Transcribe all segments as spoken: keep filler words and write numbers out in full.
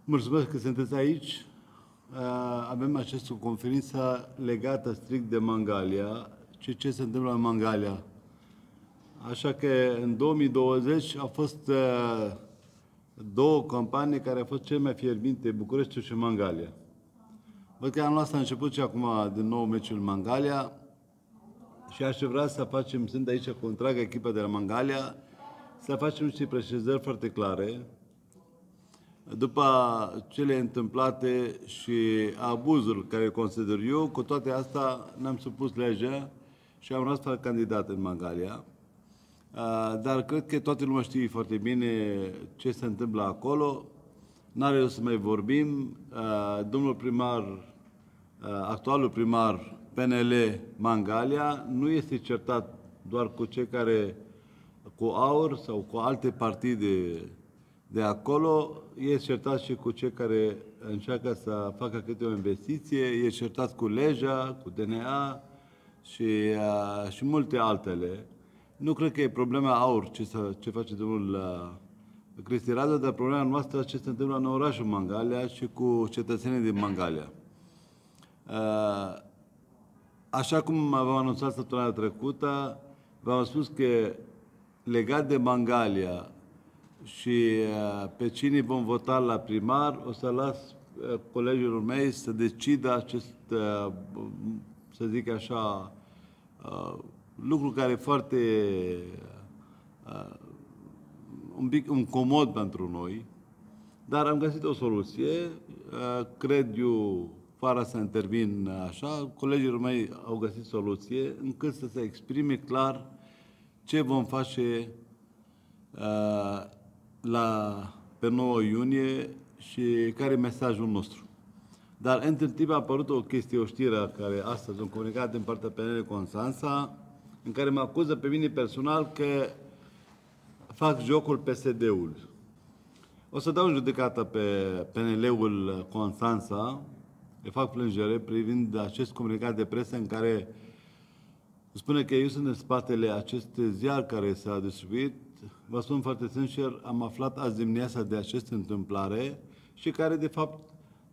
Mulțumesc că sunteți aici. Avem această conferință legată strict de Mangalia, ce, ce se întâmplă în Mangalia. Așa că în două mii douăzeci au fost două campanii care au fost cele mai fierbinte, Bucureștiul și Mangalia. Văd că anul ăsta a început și acum din nou meciul Mangalia și aș vrea să facem, sunt aici cu întreaga echipă de la Mangalia, să facem niște precizări foarte clare. După cele întâmplate și abuzul care consider eu, cu toate astea ne-am supus legea și am rămas fără candidat în Mangalia. Dar cred că toată lumea știe foarte bine ce se întâmplă acolo. N-are rost să mai vorbim. Domnul primar, actualul primar P N L Mangalia, nu este certat doar cu cei care, cu AUR sau cu alte partide de acolo, e certat și cu cei care încearcă să facă câte o investiție, e certat cu legea, cu D N A și, uh, și multe altele. Nu cred că e problema AUR ce, să, ce face domnul uh, Cristi Radu, dar problema noastră ce se întâmplă în orașul Mangalia și cu cetățenii din Mangalia. Uh, așa cum v-am anunțat săptămâna trecută, v-am spus că legat de Mangalia și pe cine vom vota la primar, o să las colegilor mei să decidă acest, să zic așa, lucru care e foarte un pic incomod pentru noi, dar am găsit o soluție, cred eu, fără să intervin așa, colegilor mei au găsit soluție încât să se exprime clar ce vom face la, pe nouă iunie și care e mesajul nostru. Dar între timp a apărut o chestie, o știre care astăzi un comunicat din partea P N L Constanța, în care mă acuză pe mine personal că fac jocul P S D-ul. O să dau în judecată pe P N L-ul Constanța, le fac plângere privind acest comunicat de presă în care spune că eu sunt în spatele acestui ziar care s-a distribuit. Vă spun foarte sincer, am aflat azi dimineața de această întâmplare și care, de fapt,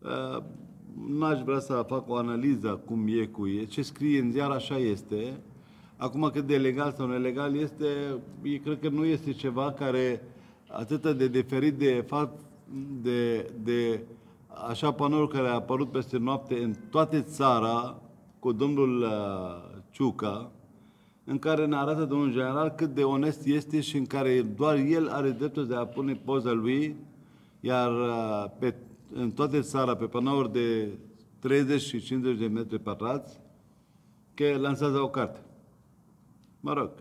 n-aș vrea să fac o analiză cum e cu e. Ce scrie în ziar, așa este. Acum, cât de legal sau nelegal este, eu cred că nu este ceva care atât de diferit de fapt de, de așa panouri care a apărut peste noapte în toată țara cu domnul Ciucă, în care ne arată domnul general cât de onest este și în care doar el are dreptul de a pune poza lui, iar pe, în toată țara, pe panouri de treizeci și cincizeci de metri pătrați, că lansează o carte. Mă rog,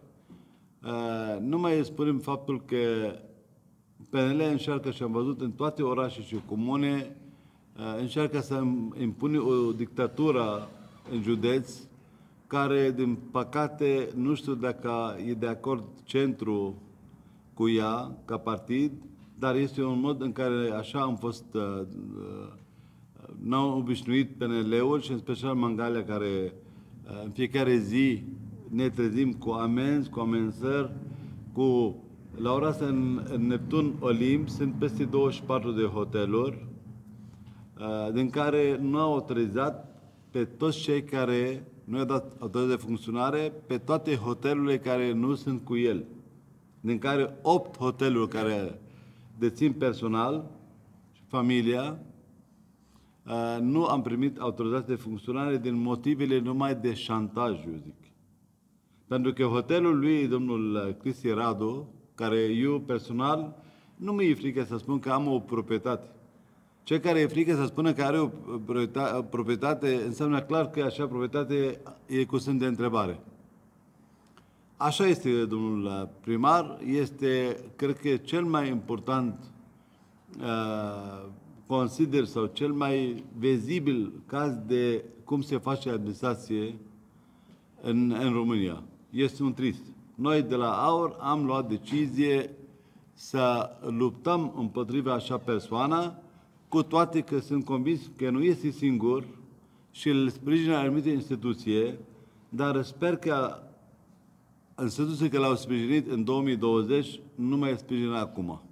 nu mai spunem faptul că P N L încearcă, și am văzut în toate orașe și comune, încearcă să impune o dictatură în județ, care, din păcate, nu știu dacă e de acord centru cu ea, ca partid, dar este un mod în care așa am fost, uh, uh, n-au obișnuit P N L-ul și în special Mangalia, care uh, în fiecare zi ne trezim cu amenzi, cu amenințări, cu... La ora asta, în, în Neptun Olimp, sunt peste douăzeci și patru de hoteluri, uh, din care nu au autorizat pe toți cei care nu i-a dat autorizație de funcționare pe toate hotelurile care nu sunt cu el, din care opt hoteluri care dețin personal și familia, nu am primit autorizație de funcționare din motivele numai de șantaj, eu zic. Pentru că hotelul lui, domnul Cristi Radu, care eu personal, nu mi-e frică să spun că am o proprietate. Cei care e frică să spună că are o proprietate, înseamnă clar că așa proprietate e cu semn de întrebare. Așa este, domnul primar, este, cred că, cel mai important, uh, consider, sau cel mai vizibil caz de cum se face administrație în, în România. Este un trist. Noi, de la AUR, am luat decizie să luptăm împotriva așa persoană, cu toate că sunt convins că nu este singur și îl sprijină anumite instituție, dar sper că instituții care l-au sprijinit în două mii douăzeci nu mai sprijină acum.